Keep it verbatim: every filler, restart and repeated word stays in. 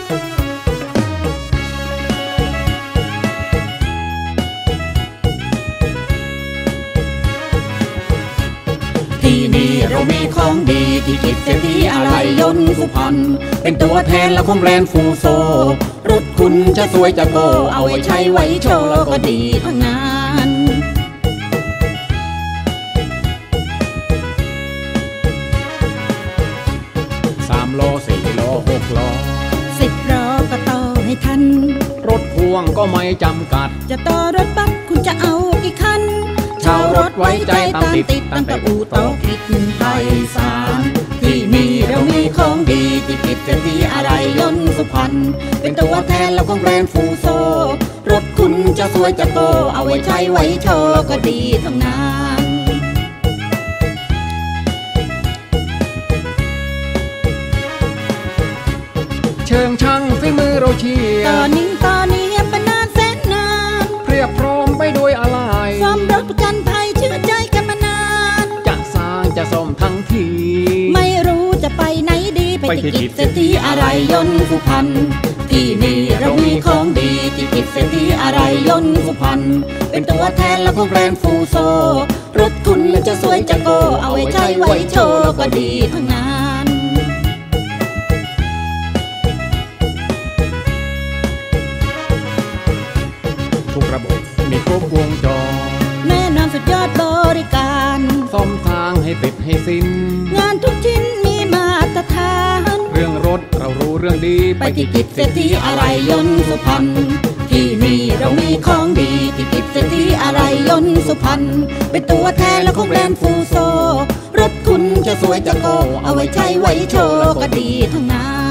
ที่นี่เรามีของดีที่กิจเศรษฐีอะไรยนต์สุพรรณเป็นตัวแทนและของแบรนด์ฟูโซรถคุณจะสวยจะโกเอาไว้ใช้ไว้โชว์แล้วก็ดีทั้งนั้นสามโลสี่โลหกโลสิบล้อก็ต่อให้ทันรถพ่วงก็ไม่จำกัดจะต่อรถบัสคุณจะเอากี่คันเช่ารถไว้ใจตามติดตั้งแต่อู่โตกิจไพศาลที่นี่เรามีของดีที่กิจเศรษฐีอะไรยนต์สุพรรณเป็นตัวแทนแล้วของแบรนด์ฟูโซรถคุณจะสวยจะโตเอาไว้ใช้ไว้โชว์ก็ดีทั้งนั้นเชิงช่างฝีมือเราเชียร์ตอนนี้ตอนนี้เป็นนานแสนนานเพียบพร้อมไปด้วยอะไรซ่อมรถประกันภัยเชื่อใจกันมานานจะสร้างจะซ่อมทั้งทีไม่รู้จะไปไหนดีไปที่กิจเศรษฐีอะไรยนต์สุพรรณที่นี่เรามีของดีที่กิจเศรษฐีอะไรยนต์สุพรรณเป็นตัวแทนและของแบรนด์ฟูโซรถคุณจะสวยจะโกเอาไว้ใช้ไว้โชว์ก็ดีทั้งนั้นทุกระบบมีครบวงจรแน่นอนสุดยอดบริการซ่อมทางให้ติดให้สิ้นงานทุกชิ้นมีมาตรฐานเรื่องรถเรารู้เรื่องดีไปที่กิจเศรษฐีอะไรยนต์สุพรรณที่นี่เรามีของดีที่กิจเศรษฐีอะไรยนต์สุพรรณเป็นตัวแทนและของแบรนด์ฟูโซรถคุณจะสวยจะโกเอาไว้ใช้ไว้โชว์ก็ดีทั้งนั้น